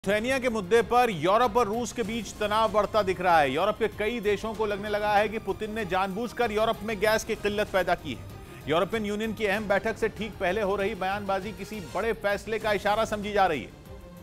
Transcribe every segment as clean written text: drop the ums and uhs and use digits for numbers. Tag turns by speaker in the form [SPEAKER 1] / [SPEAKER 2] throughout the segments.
[SPEAKER 1] Lithuania के मुद्दे पर यूरोप और रूस के बीच तनाव बढ़ता दिख रहा है। यूरोप के कई देशों को लगने लगा है कि पुतिन ने जानबूझकर यूरोप में गैस की किल्लत पैदा की है। यूरोपियन यूनियन की अहम बैठक से ठीक पहले हो रही बयानबाजी किसी बड़े फैसले का इशारा समझी जा रही है,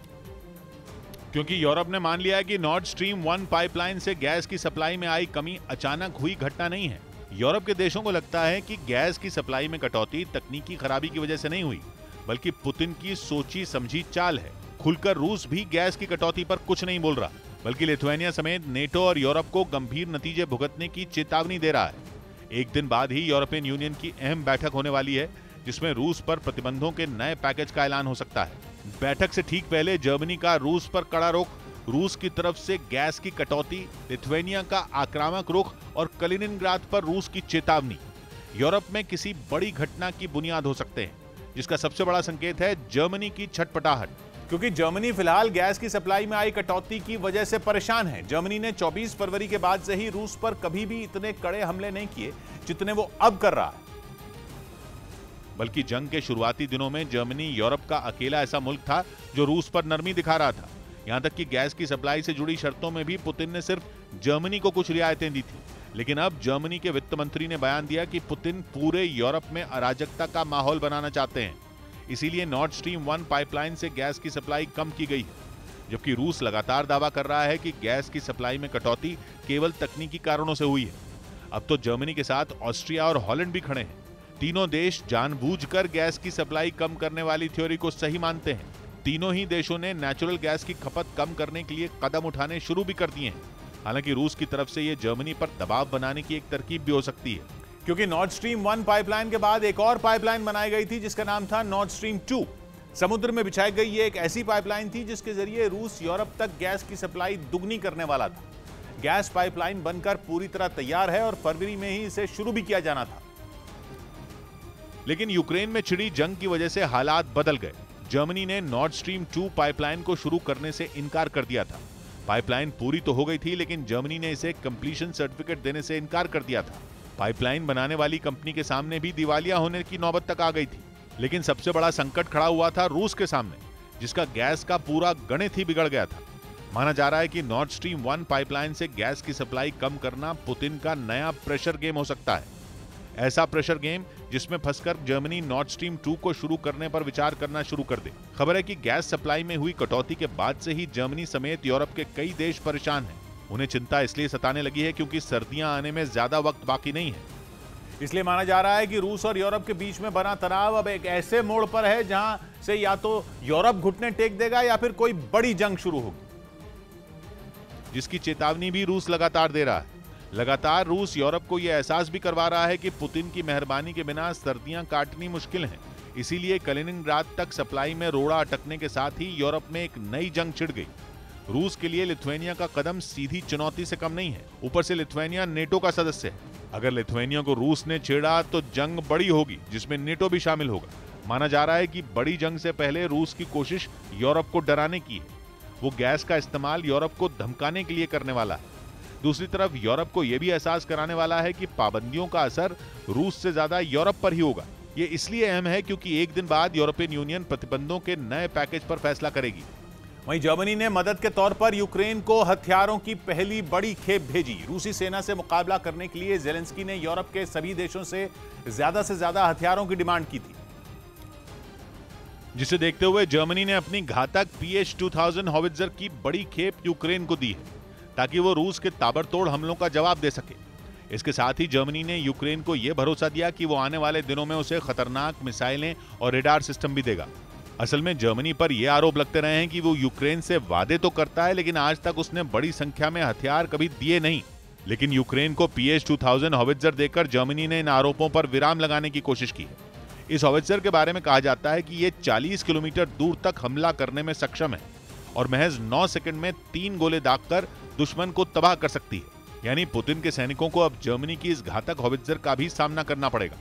[SPEAKER 2] क्योंकि यूरोप ने मान लिया है कि नॉर्ड स्ट्रीम 1 पाइपलाइन से गैस की सप्लाई में आई कमी अचानक हुई घटना नहीं है। यूरोप के देशों को लगता है कि गैस की सप्लाई में कटौती तकनीकी खराबी की वजह से नहीं हुई, बल्कि पुतिन की सोची समझी चाल है। खुलकर रूस भी गैस की कटौती पर कुछ नहीं बोल रहा, बल्कि लिथुआनिया समेत नेटो और यूरोप को गंभीर नतीजे भुगतने की चेतावनी दे रहा है। एक दिन बाद ही यूरोपियन यूनियन की अहम बैठक होने वाली है, जिसमें रूस पर प्रतिबंधों के नए पैकेज का ऐलान हो सकता है। बैठक से ठीक पहले जर्मनी का रूस पर कड़ा रुख, रूस की तरफ से गैस की कटौती, लिथुआनिया का आक्रामक रुख और कलिनिनग्राद पर रूस की चेतावनी यूरोप में किसी बड़ी घटना की बुनियाद हो सकते हैं, जिसका सबसे बड़ा संकेत है जर्मनी की छटपटाहट।
[SPEAKER 1] क्योंकि जर्मनी फिलहाल गैस की सप्लाई में आई कटौती की वजह से परेशान है। जर्मनी ने 24 फरवरी के बाद से ही रूस पर कभी भी इतने कड़े हमले नहीं किए जितने वो अब कर रहा है।
[SPEAKER 2] बल्कि जंग के शुरुआती दिनों में जर्मनी यूरोप का अकेला ऐसा मुल्क था जो रूस पर नरमी दिखा रहा था। यहां तक कि गैस की सप्लाई से जुड़ी शर्तों में भी पुतिन ने सिर्फ जर्मनी को कुछ रियायतें दी थी। लेकिन अब जर्मनी के वित्त मंत्री ने बयान दिया कि पुतिन पूरे यूरोप में अराजकता का माहौल बनाना चाहते हैं। इसीलिए नॉर्ड स्ट्रीम 1 पाइपलाइन से गैस की सप्लाई कम की गई है, जबकि रूस लगातार दावा कर रहा है कि गैस की सप्लाई में कटौती केवल तकनीकी कारणों से हुई है। अब तो जर्मनी के साथ ऑस्ट्रिया और हॉलैंड भी खड़े हैं। तीनों देश जानबूझकर गैस की सप्लाई कम करने वाली थ्योरी को सही मानते हैं। तीनों ही देशों ने नेचुरल गैस की खपत कम करने के लिए कदम उठाने शुरू भी कर दिए हैं। हालांकि रूस की तरफ से यह जर्मनी पर दबाव बनाने की एक तरकीब भी हो सकती है,
[SPEAKER 1] क्योंकि नॉर्ड स्ट्रीम 1 पाइपलाइन के बाद एक और पाइपलाइन बनाई गई थी जिसका नाम था नॉर्ड स्ट्रीम 2। समुद्र में बिछाई गई ये एक ऐसी पाइपलाइन थी जिसके जरिए रूस यूरोप तक गैस की सप्लाई दुगनी करने वाला था। गैस पाइपलाइन बनकर पूरी तरह तैयार है और फरवरी में ही इसे शुरू भी किया जाना था।
[SPEAKER 2] लेकिन यूक्रेन में छिड़ी जंग की वजह से हालात बदल गए। जर्मनी ने नॉर्ड स्ट्रीम 2 पाइपलाइन को शुरू करने से इनकार कर दिया था। पाइपलाइन पूरी तो हो गई थी, लेकिन जर्मनी ने इसे कंप्लीशन सर्टिफिकेट देने से इनकार कर दिया था। पाइपलाइन बनाने वाली कंपनी के सामने भी दिवालिया होने की नौबत तक आ गई थी। लेकिन सबसे बड़ा संकट खड़ा हुआ था रूस के सामने, जिसका गैस का पूरा गणित ही बिगड़ गया था। माना जा रहा है कि नॉर्ड स्ट्रीम 1 पाइपलाइन से गैस की सप्लाई कम करना पुतिन का नया प्रेशर गेम हो सकता है। ऐसा प्रेशर गेम जिसमें फंसकर जर्मनी नॉर्ड स्ट्रीम 2 को शुरू करने पर विचार करना शुरू कर दे। खबर है कि गैस सप्लाई में हुई कटौती के बाद से ही जर्मनी समेत यूरोप के कई देश परेशान हैं। उन्हें चिंता इसलिए सताने लगी है क्योंकि सर्दियां आने में ज्यादा वक्त बाकी नहीं है।
[SPEAKER 1] इसलिए माना जा रहा है कि रूस और यूरोप के बीच में बना तनाव अब एक ऐसे मोड़ पर है जहां से या तो यूरोप घुटने टेक देगा या फिर कोई बड़ी जंग शुरू होगी,
[SPEAKER 2] जिसकी चेतावनी भी रूस लगातार दे रहा है। लगातार रूस यूरोप को यह एहसास भी करवा रहा है कि पुतिन की मेहरबानी के बिना सर्दियां काटनी मुश्किल हैं। इसीलिए कलिनिनग्राद तक सप्लाई में रोड़ा अटकने के साथ ही यूरोप में एक नई जंग छिड़ गई। रूस के लिए लिथुआनिया का कदम सीधी चुनौती से कम नहीं है। ऊपर से लिथुआनिया नेटो का सदस्य है। अगर लिथुआनिया को रूस ने छेड़ा तो जंग बड़ी होगी, जिसमें नेटो भी शामिल होगा। माना जा रहा है कि बड़ी जंग से पहले रूस की कोशिश यूरोप को डराने की है। वो गैस का इस्तेमाल यूरोप को धमकाने के लिए करने वाला है। दूसरी तरफ यूरोप को यह भी एहसास कराने वाला है कि पाबंदियों का असर रूस से ज्यादा यूरोप पर ही होगा। ये इसलिए अहम है क्योंकि एक दिन बाद यूरोपियन यूनियन प्रतिबंधों के नए पैकेज पर फैसला करेगी।
[SPEAKER 1] वहीं जर्मनी ने मदद के तौर पर यूक्रेन को हथियारों की पहली बड़ी खेप भेजी। रूसी सेना से मुकाबला करने के लिए ज़ेलेंस्की ने यूरोप के सभी देशों से ज्यादा हथियारों की डिमांड की थी,
[SPEAKER 2] जिसे देखते हुए जर्मनी ने अपनी घातक PH-2000 हॉवित्जर की बड़ी खेप यूक्रेन को दी है, ताकि वो रूस के ताबड़तोड़ हमलों का जवाब दे सके। इसके साथ ही जर्मनी ने यूक्रेन को यह भरोसा दिया कि वो आने वाले दिनों में उसे खतरनाक मिसाइलें और रेडार सिस्टम भी देगा। असल में जर्मनी पर यह आरोप लगते रहे हैं कि वो यूक्रेन से वादे तो करता है, लेकिन आज तक उसने बड़ी संख्या में हथियार कभी दिए नहीं। लेकिन यूक्रेन को PH-2000 हॉवित्जर देकर जर्मनी ने इन आरोपों पर विराम लगाने की कोशिश की है। इस हॉवित्जर के बारे में कहा जाता है कि ये 40 किलोमीटर दूर तक हमला करने में सक्षम है और महज 9 सेकंड में 3 गोले दागकर दुश्मन को तबाह कर सकती है। यानी पुतिन के सैनिकों को अब जर्मनी की इस घातक हॉवित्जर का भी सामना करना पड़ेगा।